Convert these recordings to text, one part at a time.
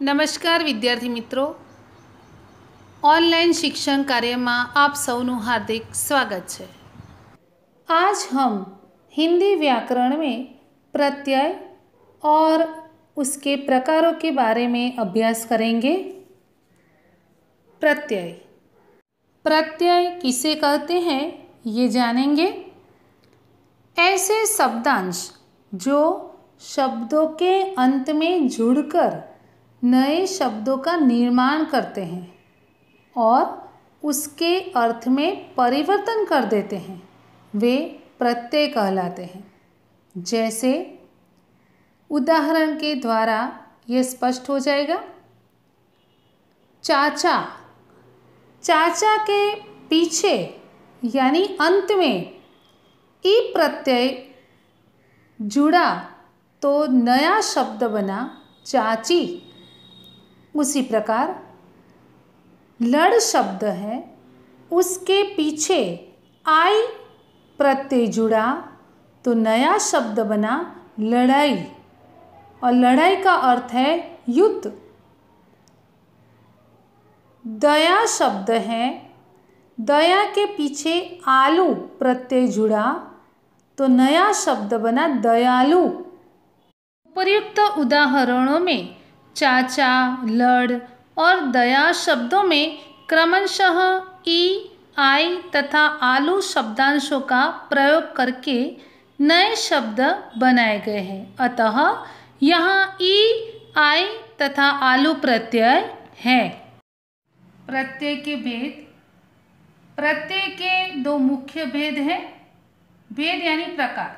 નમસ્કાર વિદ્યાર્થી મિત્રો, ऑनलाइन शिक्षण कार्य में आप सबનું हार्दिक स्वागत है। आज हम हिंदी व्याकरण में प्रत्यय और उसके प्रकारों के बारे में अभ्यास करेंगे। प्रत्यय प्रत्यय किसे कहते हैं ये जानेंगे। ऐसे शब्दांश जो शब्दों के अंत में जुड़कर नए शब्दों का निर्माण करते हैं और उसके अर्थ में परिवर्तन कर देते हैं, वे प्रत्यय कहलाते हैं। जैसे उदाहरण के द्वारा ये स्पष्ट हो जाएगा। चाचा, चाचा के पीछे यानी अंत में ई प्रत्यय जुड़ा तो नया शब्द बना चाची। उसी प्रकार लड़ शब्द है, उसके पीछे आई प्रत्यय जुड़ा तो नया शब्द बना लड़ाई, और लड़ाई का अर्थ है युद्ध। दया शब्द है, दया के पीछे आलू प्रत्यय जुड़ा तो नया शब्द बना दयालु। उपर्युक्त उदाहरणों में चाचा, लड़ और दया शब्दों में क्रमशः ई, आई तथा आलू शब्दांशों का प्रयोग करके नए शब्द बनाए गए हैं। अतः यहाँ ई, आई तथा आलू प्रत्यय है। प्रत्यय के भेद। प्रत्यय के दो मुख्य भेद हैं। भेद यानी प्रकार।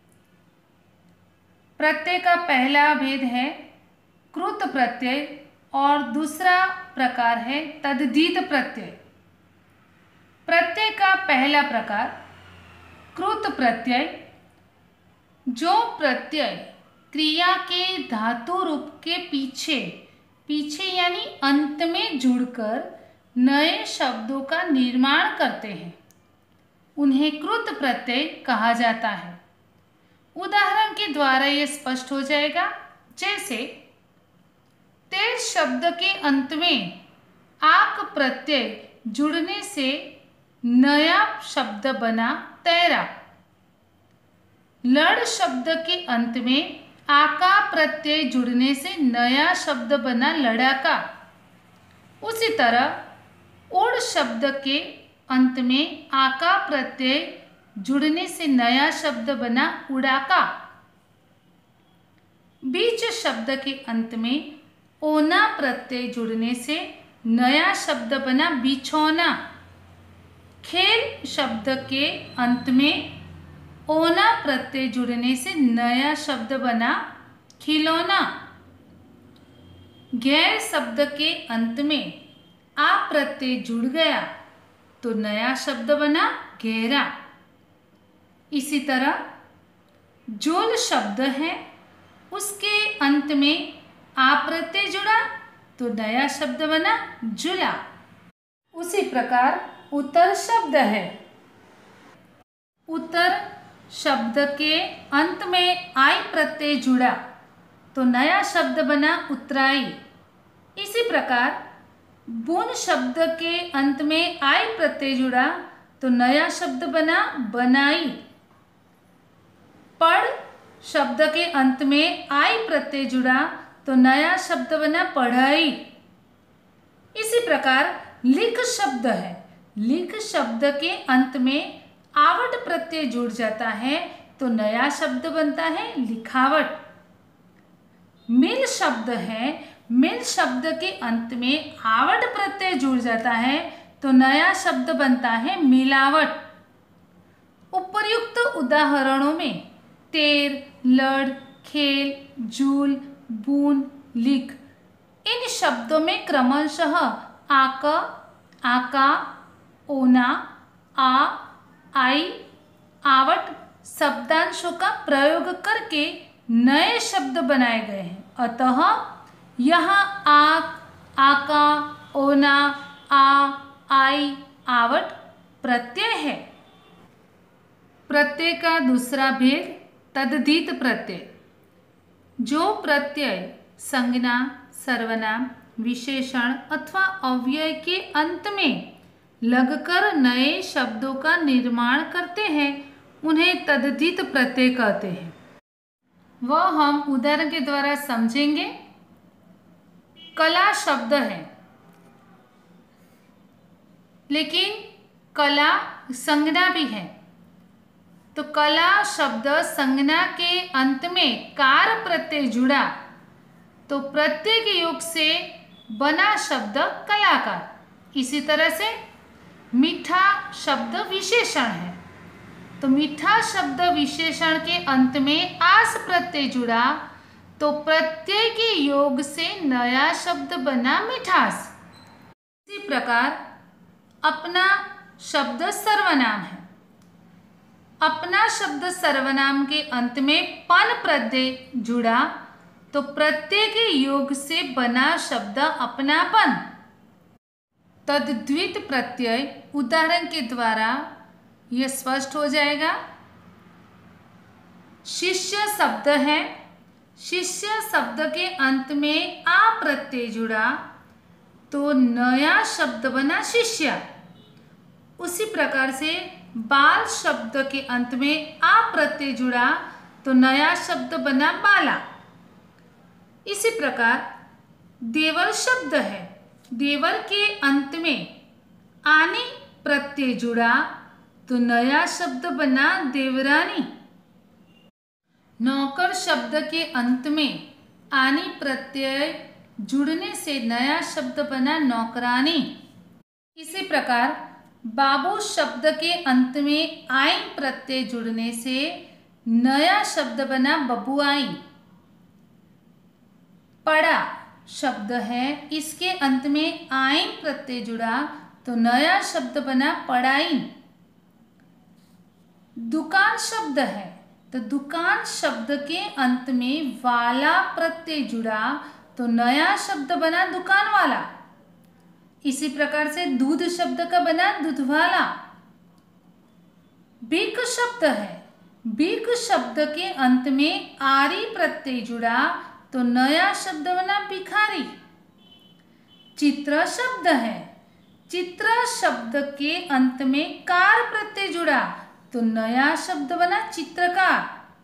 प्रत्यय का पहला भेद है कृत प्रत्यय और दूसरा प्रकार है तद्धित प्रत्यय। प्रत्यय का पहला प्रकार कृत प्रत्यय, जो प्रत्यय क्रिया के धातु रूप के पीछे यानी अंत में जुड़कर नए शब्दों का निर्माण करते हैं, उन्हें कृत प्रत्यय कहा जाता है। उदाहरण के द्वारा यह स्पष्ट हो जाएगा। जैसे तेज शब्द के अंत में आक प्रत्यय जुड़ने से नया शब्द बना तैरा। लड़ शब्द के अंत में आका प्रत्यय जुड़ने से नया शब्द बना लड़ाका। उसी तरह उड़ शब्द के अंत में आका प्रत्यय जुड़ने से नया शब्द बना उड़ाका। बीच शब्द के अंत में ओना प्रत्यय जुड़ने से नया शब्द बना बिछौना। खेल शब्द के अंत में ओना प्रत्यय जुड़ने से नया शब्द बना खिलौना। गैर शब्द के अंत में आ प्रत्यय जुड़ गया तो नया शब्द बना गहरा। इसी तरह जोल शब्द है, उसके अंत में आ प्रत्यय जुड़ा तो नया शब्द बना जुला। उसी प्रकार उतर शब्द है, उतर शब्द के अंत में आई प्रत्यय जुड़ा तो नया शब्द बना उतराई। इसी प्रकार बुन शब्द के अंत में आई प्रत्यय जुड़ा तो नया शब्द बना बनाई। पढ़ शब्द के अंत में आई प्रत्यय जुड़ा तो नया शब्द बना पढ़ाई। इसी प्रकार लिख शब्द है, लिख शब्द के अंत में आवट प्रत्यय जुड़ जाता है तो नया शब्द बनता है लिखावट। मिल शब्द है, मिल शब्द के अंत में आवट प्रत्यय जुड़ जाता है तो नया शब्द बनता है मिलावट। उपर्युक्त उदाहरणों में तेर, लड़, खेल, जूल, बून, लिख इन शब्दों में क्रमशः आक, आका, ओना, आ, आई, आवट शब्दांशों का प्रयोग करके नए शब्द बनाए गए हैं। अतः यहाँ आक, आका, ओना, आ, आई, आवट प्रत्यय है। प्रत्यय का दूसरा भेद तद्धित प्रत्यय, जो प्रत्यय संज्ञा, सर्वनाम, विशेषण अथवा अव्यय के अंत में लगकर नए शब्दों का निर्माण करते हैं, उन्हें तद्धित प्रत्यय कहते हैं। वह हम उदाहरण के द्वारा समझेंगे। कला शब्द है, लेकिन कला संज्ञा भी है। तो कला शब्द संज्ञा के अंत में कार प्रत्यय जुड़ा तो प्रत्यय के योग से बना शब्द कलाकार। इसी तरह से मीठा शब्द विशेषण है, तो मीठा शब्द विशेषण के अंत में आस प्रत्यय जुड़ा तो प्रत्यय के योग से नया शब्द बना मिठास। इसी प्रकार अपना शब्द सर्वनाम है। अपना शब्द सर्वनाम के अंत में पन प्रत्यय जुड़ा तो प्रत्यय के योग से बना शब्द अपनापन। तद्धित प्रत्यय उदाहरण के द्वारा यह स्पष्ट हो जाएगा। शिष्य शब्द है, शिष्य शब्द के अंत में आ प्रत्यय जुड़ा तो नया शब्द बना शिष्य। उसी प्रकार से बाल शब्द के अंत में आ प्रत्यय जुड़ा तो नया शब्द बना बाला। इसी प्रकार देवर शब्द है, देवर के अंत में आनी प्रत्यय जुड़ा तो नया शब्द बना देवरानी। नौकर शब्द के अंत में आनी प्रत्यय जुड़ने से नया शब्द बना नौकरानी। इसी प्रकार बाबू शब्द के अंत में आई प्रत्यय जुड़ने से नया शब्द बना बबुआई। पड़ा शब्द है, इसके अंत में आई प्रत्यय जुड़ा तो नया शब्द बना पढ़ाई। दुकान शब्द है, तो दुकान शब्द के अंत में वाला प्रत्यय जुड़ा तो नया शब्द बना दुकान वाला। इसी प्रकार से दूध शब्द का बना दूधवाला। बीक शब्द है, बीक शब्द के अंत में आरी प्रत्यय जुड़ा तो नया शब्द बना भिखारी। चित्र शब्द है, चित्र शब्द के अंत में कार प्रत्यय जुड़ा तो नया शब्द बना चित्रकार।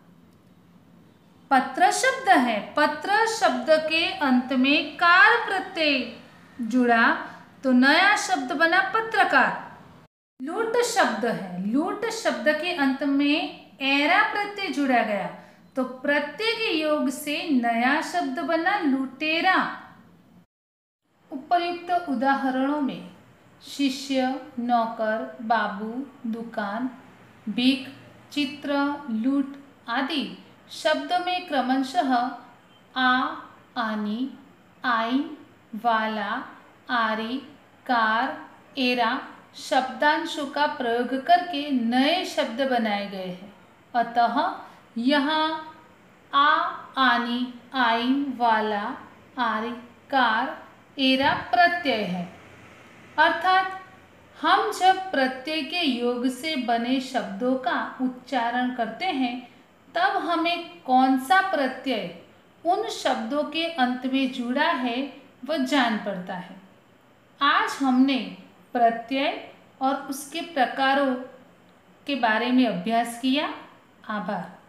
पत्र शब्द है, पत्र शब्द के अंत में कार प्रत्यय जुड़ा तो नया शब्द बना पत्रकार। लूट शब्द है, लूट शब्द के अंत में एरा प्रत्यय जुड़ा गया तो प्रत्यय के योग से नया शब्द बना लुटेरा। उपर्युक्त उदाहरणों में शिष्य, नौकर, बाबू, दुकान, भीख, चित्र, लूट आदि शब्दों में क्रमशः आ, आनी, आई, वाला, आरी, कार, एरा शब्दांशों का प्रयोग करके नए शब्द बनाए गए हैं। अतः यहाँ आ, आनी, आई, वाला, आरी, कार, एरा प्रत्यय है। अर्थात हम जब प्रत्यय के योग से बने शब्दों का उच्चारण करते हैं तब हमें कौन सा प्रत्यय उन शब्दों के अंत में जुड़ा है वह जान पड़ता है। आज हमने प्रत्यय और उसके प्रकारों के बारे में अभ्यास किया। आभार।